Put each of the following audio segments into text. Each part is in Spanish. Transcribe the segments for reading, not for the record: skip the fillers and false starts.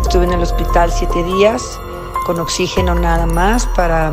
Estuve en el hospital 7 días, con oxígeno nada más para...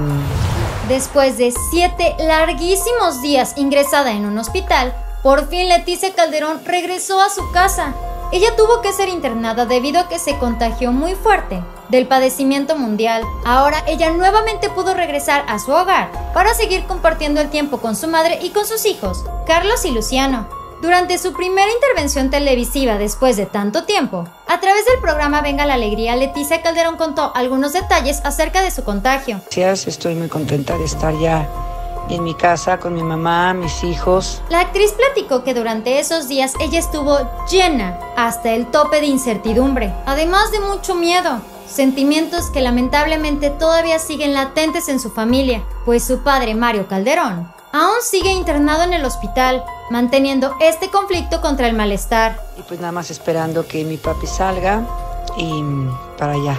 Después de 7 larguísimos días ingresada en un hospital, por fin Leticia Calderón regresó a su casa. Ella tuvo que ser internada debido a que se contagió muy fuerte del padecimiento mundial. Ahora ella nuevamente pudo regresar a su hogar para seguir compartiendo el tiempo con su madre y con sus hijos, Carlos y Luciano. Durante su primera intervención televisiva después de tanto tiempo, a través del programa Venga la Alegría, Leticia Calderón contó algunos detalles acerca de su contagio. Gracias, estoy muy contenta de estar ya en mi casa con mi mamá, mis hijos. La actriz platicó que durante esos días ella estuvo llena hasta el tope de incertidumbre, además de mucho miedo. Sentimientos que lamentablemente todavía siguen latentes en su familia, pues su padre Mario Calderón aún sigue internado en el hospital, manteniendo este conflicto contra el malestar. Y pues nada más esperando que mi papi salga y para allá.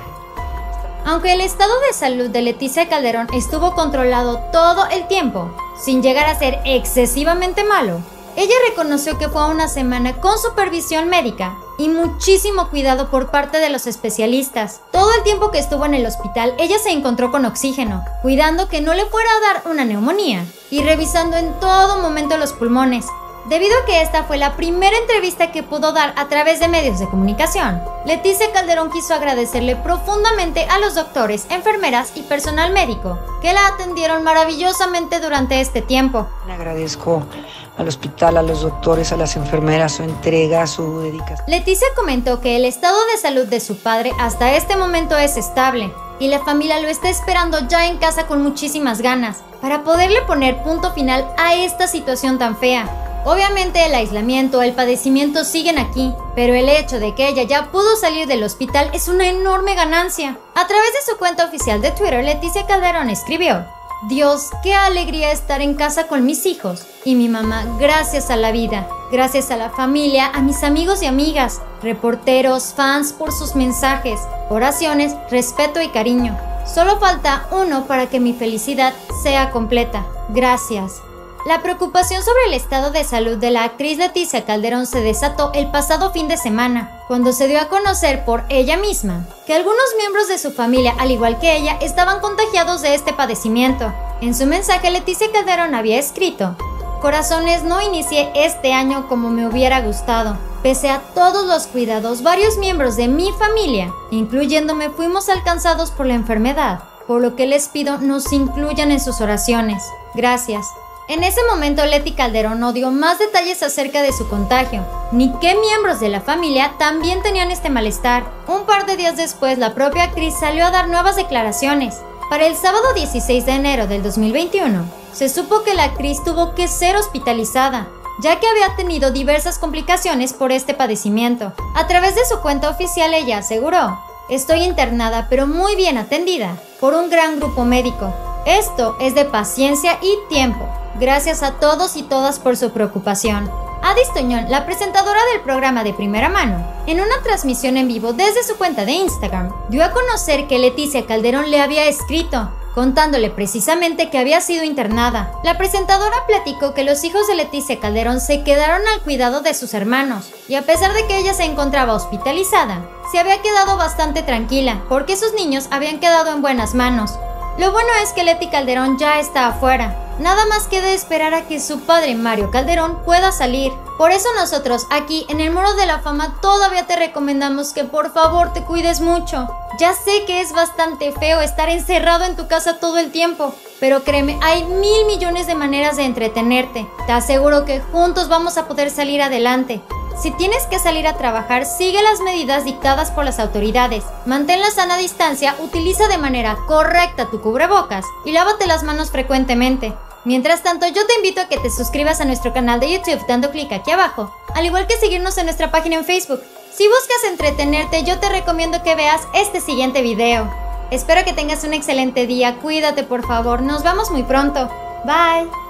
Aunque el estado de salud de Leticia Calderón estuvo controlado todo el tiempo, sin llegar a ser excesivamente malo, ella reconoció que fue una semana con supervisión médica y muchísimo cuidado por parte de los especialistas. Todo el tiempo que estuvo en el hospital, ella se encontró con oxígeno, cuidando que no le fuera a dar una neumonía y revisando en todo momento los pulmones. Debido a que esta fue la primera entrevista que pudo dar a través de medios de comunicación, Leticia Calderón quiso agradecerle profundamente a los doctores, enfermeras y personal médico que la atendieron maravillosamente durante este tiempo. Le agradezco al hospital, a los doctores, a las enfermeras, su entrega, su dedicación. Leticia comentó que el estado de salud de su padre hasta este momento es estable y la familia lo está esperando ya en casa con muchísimas ganas para poderle poner punto final a esta situación tan fea. Obviamente el aislamiento, el padecimiento siguen aquí, pero el hecho de que ella ya pudo salir del hospital es una enorme ganancia. A través de su cuenta oficial de Twitter, Leticia Calderón escribió: Dios, qué alegría estar en casa con mis hijos y mi mamá, gracias a la vida, gracias a la familia, a mis amigos y amigas, reporteros, fans por sus mensajes, oraciones, respeto y cariño. Solo falta uno para que mi felicidad sea completa. Gracias. La preocupación sobre el estado de salud de la actriz Leticia Calderón se desató el pasado fin de semana, cuando se dio a conocer por ella misma que algunos miembros de su familia, al igual que ella, estaban contagiados de este padecimiento. En su mensaje, Leticia Calderón había escrito: Corazones, no inicié este año como me hubiera gustado. Pese a todos los cuidados, varios miembros de mi familia, incluyéndome, fuimos alcanzados por la enfermedad, por lo que les pido nos incluyan en sus oraciones. Gracias. En ese momento, Leti Calderón no dio más detalles acerca de su contagio, ni qué miembros de la familia también tenían este malestar. Un par de días después, la propia actriz salió a dar nuevas declaraciones. Para el sábado 16 de enero del 2021, se supo que la actriz tuvo que ser hospitalizada, ya que había tenido diversas complicaciones por este padecimiento. A través de su cuenta oficial, ella aseguró: Estoy internada, pero muy bien atendida, por un gran grupo médico. Esto es de paciencia y tiempo. Gracias a todos y todas por su preocupación. Adis Toñón, la presentadora del programa De Primera Mano, en una transmisión en vivo desde su cuenta de Instagram, dio a conocer que Leticia Calderón le había escrito, contándole precisamente que había sido internada. La presentadora platicó que los hijos de Leticia Calderón se quedaron al cuidado de sus hermanos, y a pesar de que ella se encontraba hospitalizada, se había quedado bastante tranquila, porque sus niños habían quedado en buenas manos. Lo bueno es que Leti Calderón ya está afuera. Nada más queda esperar a que su padre Mario Calderón pueda salir. Por eso nosotros aquí en el Muro de la Fama todavía te recomendamos que por favor te cuides mucho. Ya sé que es bastante feo estar encerrado en tu casa todo el tiempo, pero créeme, hay 1000 millones de maneras de entretenerte. Te aseguro que juntos vamos a poder salir adelante. Si tienes que salir a trabajar, sigue las medidas dictadas por las autoridades. Mantén la sana distancia, utiliza de manera correcta tu cubrebocas y lávate las manos frecuentemente. Mientras tanto, yo te invito a que te suscribas a nuestro canal de YouTube dando clic aquí abajo, al igual que seguirnos en nuestra página en Facebook. Si buscas entretenerte, yo te recomiendo que veas este siguiente video. Espero que tengas un excelente día, cuídate por favor, nos vemos muy pronto. Bye.